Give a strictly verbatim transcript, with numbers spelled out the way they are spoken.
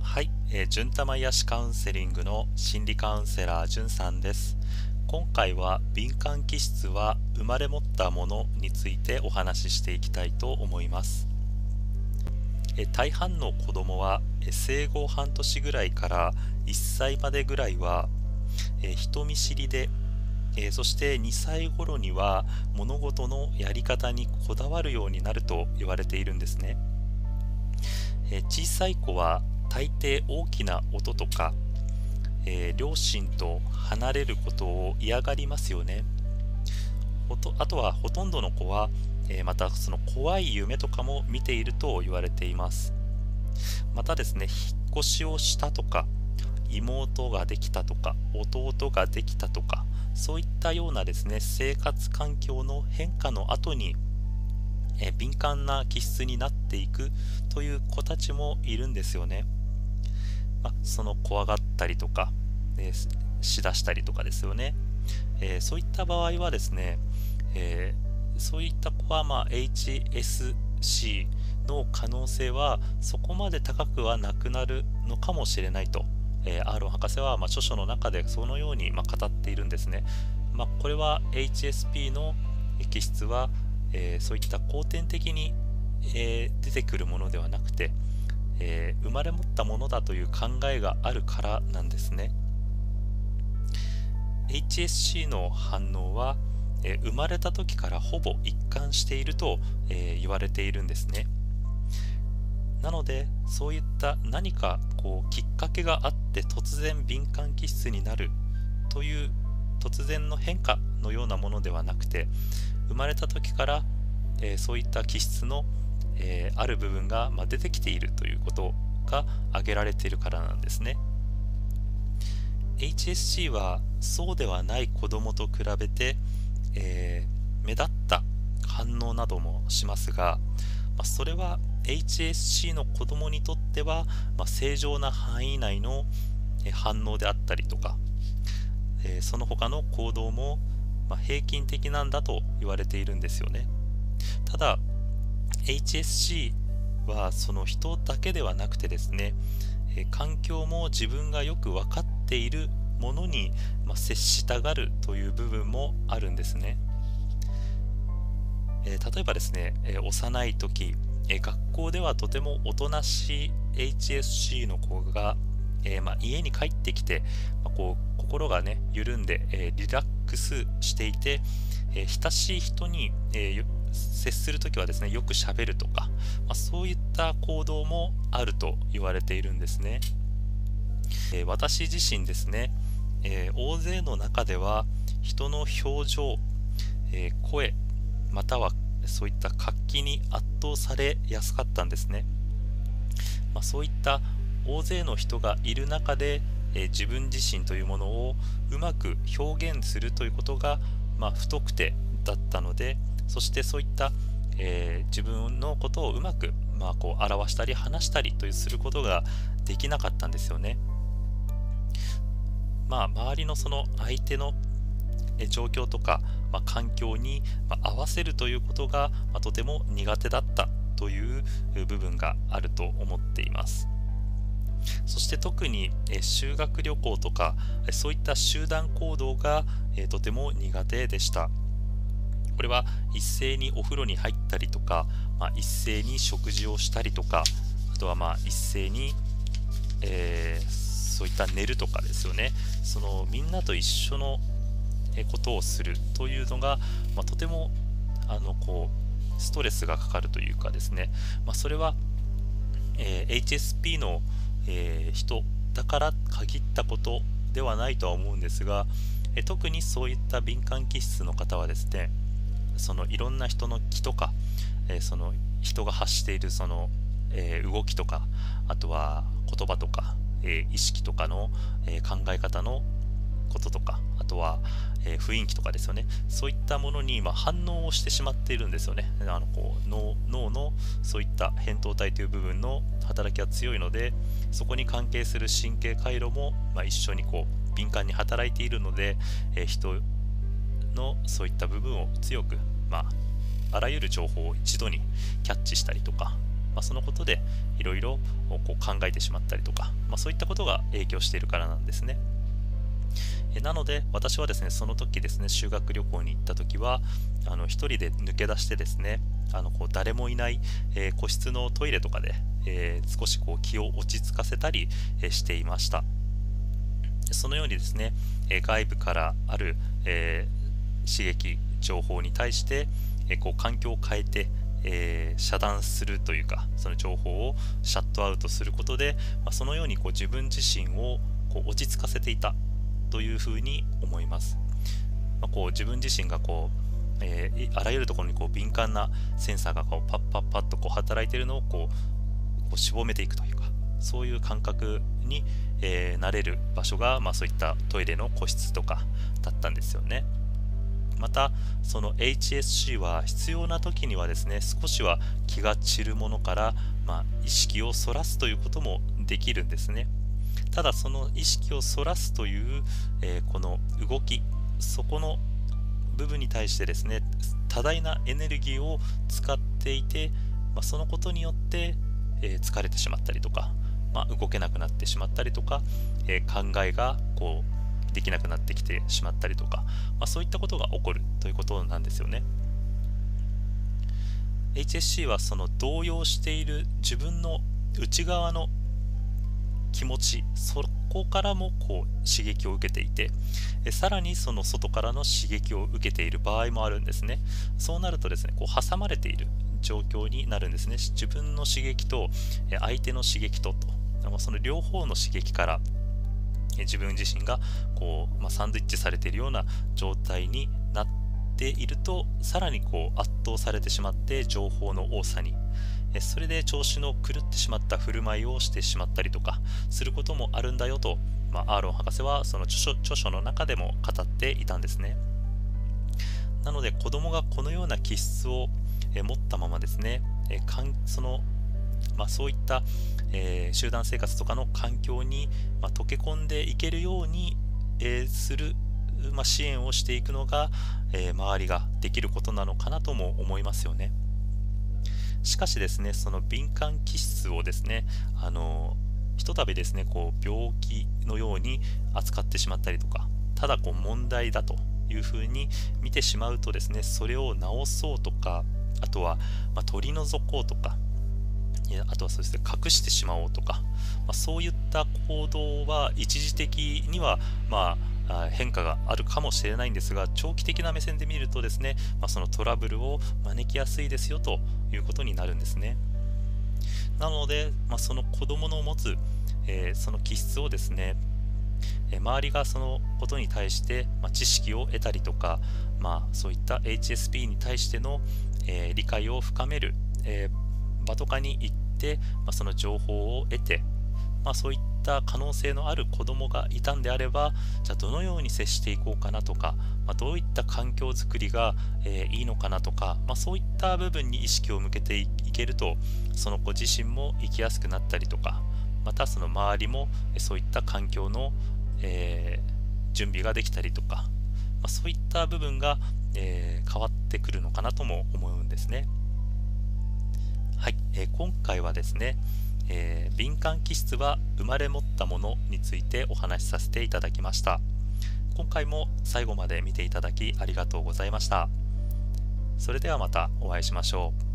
はい、えー、純玉癒しカウンセリングの心理カウンセラーじゅんさんです。今回は敏感気質は生まれ持ったものについてお話ししていきたいと思います。えー大半の子供はえー生後半年ぐらいからいっさいまでぐらいは、えー人見知りで、えーそしてにさい頃には物事のやり方にこだわるようになると言われているんですね。えー小さい子は大抵大きな音とか、えー両親と離れることを嫌がりますよね。ほとあとはほとんどの子は、えーまたその怖い夢とかも見ていると言われています。またですね、引っ越しをしたとか、妹ができたとか、弟ができたとか、そういったようなですね、生活環境の変化の後に、えー敏感な気質になっていくという子たちもいるんですよね。まあ、その怖がったりとか、えーししだしたりとかですよね。えーそういった場合はですね、えーそういった子は、まあ、エイチエスシー の可能性はそこまで高くはなくなるのかもしれないと、えーアーロン博士は、まあ、著書の中でそのように、まあ、語っているんですね。まあ、これは エイチエスピー の気質は、えーそういった後天的に、えー出てくるものではなくて、えー生まれ持ったものだという考えがあるからなんですね。エイチエスシー の反応は、えー生まれた時からほぼ一貫していると、えー言われているんですね。なので、そういった何かこうきっかけがあって突然敏感気質になるという突然の変化のようなものではなくて、生まれた時から、えーそういった気質の、えーある部分が、まあ、出てきているということが挙げられているからなんですね。エイチエスシー はそうではない子どもと比べて、えー目立った反応などもしますが、まあ、それは エイチエスシー の子どもにとっては、まあ、正常な範囲内のえー反応であったりとか、えーその他の行動も、まあ、平均的なんだと言われているんですよね。ただ エイチエスシー はその人だけではなくてですね、えー環境も自分がよく分かっているものに、まあ、接したがるという部分もあるんですね。えー例えばですね、えー幼い時、えー学校ではとてもおとなしい エイチエスシー の子が、えーまあ、家に帰ってきて、まあ、こう心がね緩んで、えーリラックスしていて、えー親しい人に、えーよ接するときはですねよく喋るとか、まあ、そういった行動もあると言われているんですね。えー私自身ですね、えー大勢の中では人の表情、えー声、またはそういった活気に圧倒されやすかったんですね。まあ、そういった大勢の人がいる中で、えー自分自身というものをうまく表現するということが、まあ、不得手だったので、そしてそういった、えー自分のことをうまく、まあ、こう表したり話したりというすることができなかったんですよね。まあ、周りのその相手のえ状況とか、まあ、環境に、まあ合わせるということが、まあとても苦手だったという部分があると思っています。そして特にえ修学旅行とかえそういった集団行動がえとても苦手でした。これは一斉にお風呂に入ったりとか、まあ、一斉に食事をしたりとか、あとはまあ一斉に、えーそういった寝るとかですよね。そのみんなと一緒のえことをするというのが、まあ、とてもあのこうストレスがかかるというかですね、まあ、それは、えー エイチエスピー の、えー人だから限ったことではないとは思うんですが、えー特にそういった敏感気質の方はですね、そのいろんな人の気とか、えーその人が発しているその、えー動きとか、あとは言葉とか、えー意識とかの、えー考え方のこととか、あとは、えー雰囲気とかですよね。そういったものに、まあ、反応をしてしまっているんですよね。あのこう脳脳のそういった扁桃体という部分の働きが強いので、そこに関係する神経回路も、まあ、一緒にこう敏感に働いているので、えー人のそういった部分を強く、まあ、あらゆる情報を一度にキャッチしたりとか、 まあ、そのことでいろいろこう考えてしまったりとか、まあ、そういったことが影響しているからなんですね。えなので私はですね、その時ですね、修学旅行に行った時はあの一人で抜け出してですね、あのこう誰もいない、えー個室のトイレとかで、えー少しこう気を落ち着かせたり、えーしていました。そのようにですね、えー外部からある、えー刺激情報に対して、えーこう環境を変えて、えー遮断するというか、その情報をシャットアウトすることで、まあ、そのようにこう自分自身をこう落ち着かせていたというふうに思います。まあ、こう自分自身がこう、えーいあらゆるところにこう敏感なセンサーがこうパッパッパッとこう働いているのをこうこうしぼめていくというか、そういう感覚に、えーなれる場所が、まあ、そういったトイレの個室とかだったんですよね。またその エイチエスシー は必要な時にはですね、少しは気が散るものから、まあ、意識をそらすということもできるんですね。ただその意識をそらすという、えーこの動き、そこの部分に対してですね、多大なエネルギーを使っていて、まあ、そのことによって、えー疲れてしまったりとか、まあ、動けなくなってしまったりとか、えー考えがこうできなくなってきてしまったりとか、まあ、そういったことが起こるということなんですよね。エイチエスシー はその動揺している自分の内側の気持ち、そこからもこう刺激を受けていて、えさらにその外からの刺激を受けている場合もあるんですね。そうなるとですね、こう挟まれている状況になるんですね。自分の刺激とえ相手の刺激とと、まあその両方の刺激からえ自分自身がこう、まあ、サンドイッチされているような状態になっていると、さらにこう圧倒されてしまって、情報の多さにえそれで調子の狂ってしまった振る舞いをしてしまったりとかすることもあるんだよと、まあ、アーロン博士はその著書著書の中でも語っていたんですね。なので子供がこのような気質をえ持ったままですね、えかんそのまあ、そういった、えー集団生活とかの環境に、まあ、溶け込んでいけるように、えーする、まあ、支援をしていくのが、えー周りができることなのかなとも思いますよね。しかしですね、その敏感気質をですね、あのひとたびですね、こう病気のように扱ってしまったりとか、ただこう問題だというふうに見てしまうとですね、それを治そうとか、あとは、まあ、取り除こうとか、いやあとはそうですね、隠してしまおうとか、まあ、そういった行動は一時的には、まあ、あ変化があるかもしれないんですが、長期的な目線で見るとですね、まあ、そのトラブルを招きやすいですよということになるんですね。なので、まあ、その子供の持つ、えーその気質をですね、えー周りがそのことに対して、まあ、知識を得たりとか、まあ、そういった エイチエスピー に対しての、えー理解を深める、えー場とかに行って、まあ、その情報を得て、まあ、そういった可能性のある子どもがいたんであれば、じゃあどのように接していこうかなとか、まあ、どういった環境づくりが、えーいいのかなとか、まあ、そういった部分に意識を向けていけると、その子自身も生きやすくなったりとか、またその周りもえーそういった環境の、えー準備ができたりとか、まあ、そういった部分が、えー変わってくるのかなとも思うんですね。はい、えー今回はですね、えー敏感気質は生まれ持ったものについてお話しさせていただきました。今回も最後まで見ていただきありがとうございました。それではまたお会いしましょう。